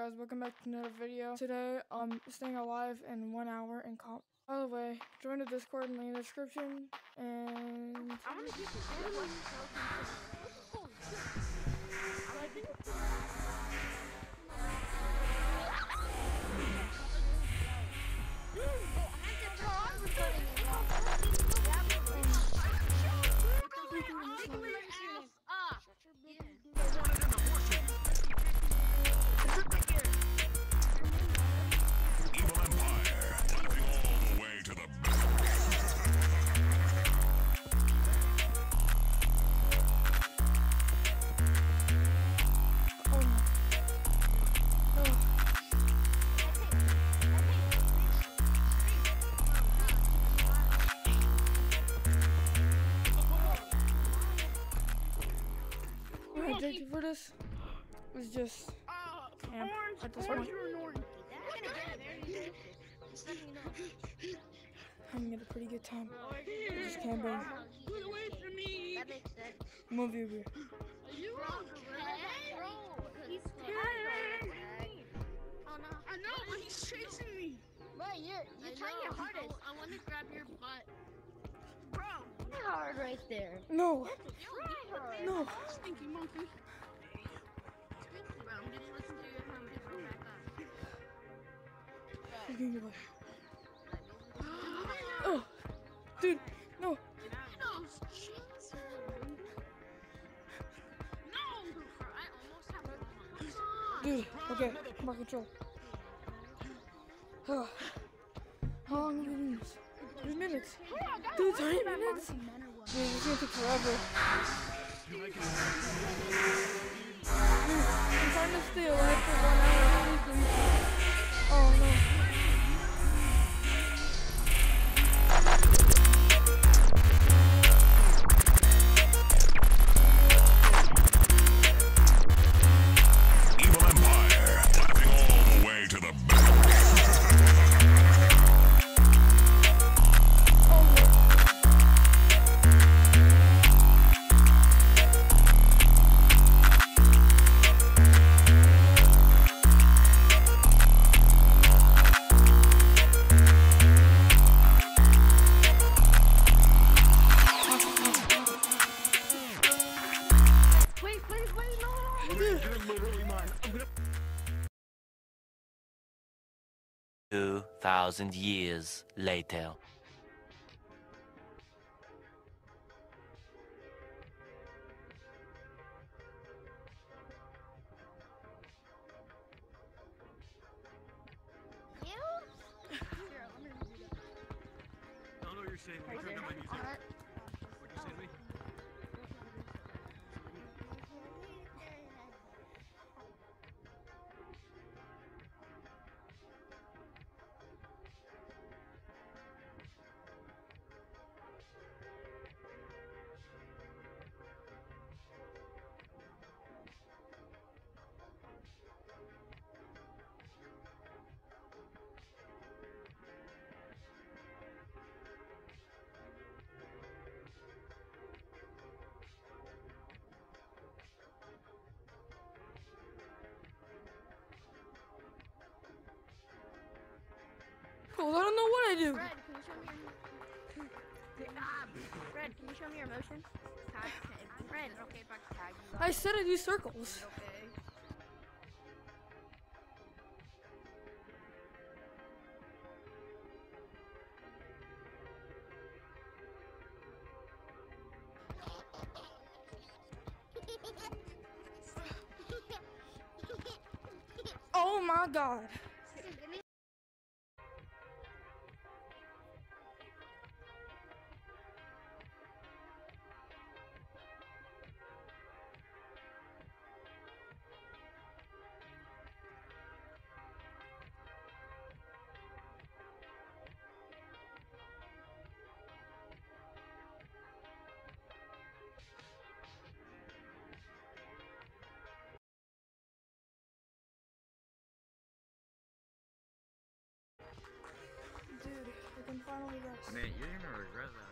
guys, welcome back to another video. Today, I'm staying alive in 1 hour in comp. By the way, join the Discord link in the description, and... I want to keep it. Objective for this was just camp at this point. I'm gonna get a pretty good time. Just camping. Get away from me! That makes sense. Move you over. Are you wrong, Bro, he's Oh no. I know, but he's chasing me. Right, you're trying your hardest. I want to grab your butt. Bro! Try hard right there. No! Try hard. No! Stinky monkey. You're getting away. Oh! Dude! No! No, Jesus. No! I almost have Dude, okay, I'm out of control. How long have we been doing this? 3 minutes. Dude, 3 minutes? Dude, it's gonna take forever. Dude, I'm trying to stay alive for 1 hour. Please. Oh no. no. 2,000 years later. I don't know what you're saying. Let me turn down my music. What'd you say to me? Cool, I don't know what I do. Fred, can you show me your motion? Tag. Fred, okay, if I tag you. I said I do circles. Okay. Oh my god. Dude, I can finally rest. Man, you're gonna regret that.